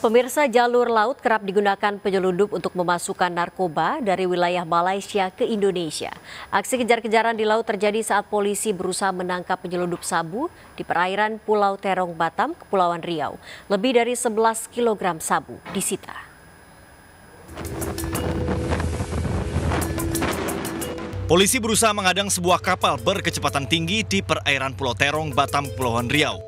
Pemirsa, jalur laut kerap digunakan penyelundup untuk memasukkan narkoba dari wilayah Malaysia ke Indonesia. Aksi kejar-kejaran di laut terjadi saat polisi berusaha menangkap penyelundup sabu di perairan Pulau Terong, Batam, Kepulauan Riau. Lebih dari 11 kg sabu disita. Polisi berusaha mengadang sebuah kapal berkecepatan tinggi di perairan Pulau Terong, Batam, Kepulauan Riau.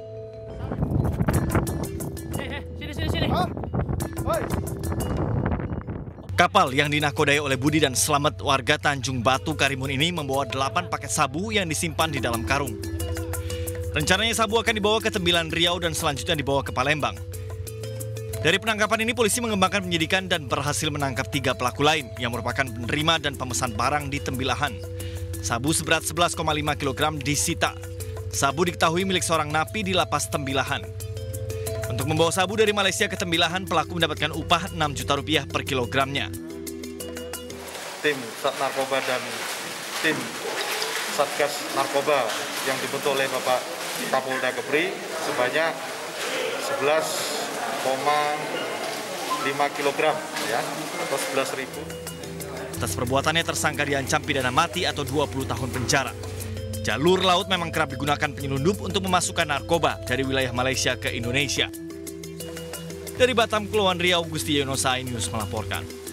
Kapal yang dinakodai oleh Budi dan Slamet warga Tanjung Batu, Karimun ini membawa 8 paket sabu yang disimpan di dalam karung. Rencananya sabu akan dibawa ke Tembilan, Riau dan selanjutnya dibawa ke Palembang. Dari penangkapan ini polisi mengembangkan penyidikan dan berhasil menangkap 3 pelaku lain yang merupakan penerima dan pemesan barang di Tembilahan. Sabu seberat 11,5 kg disita. Sabu diketahui milik seorang napi di lapas Tembilahan. Untuk membawa sabu dari Malaysia ke Tembilahan, pelaku mendapatkan upah Rp6 juta per kilogramnya. Tim Sat Narkoba dan tim Satgas Narkoba yang dibentuk oleh Bapak Kapolda Kepri sebanyak 11,5 kg ya, atau 11.000. Atas perbuatannya tersangka diancam pidana mati atau 20 tahun penjara. Jalur laut memang kerap digunakan penyelundup untuk memasukkan narkoba dari wilayah Malaysia ke Indonesia. Dari Batam, Kepulauan Riau, Gusti Yonosai News melaporkan.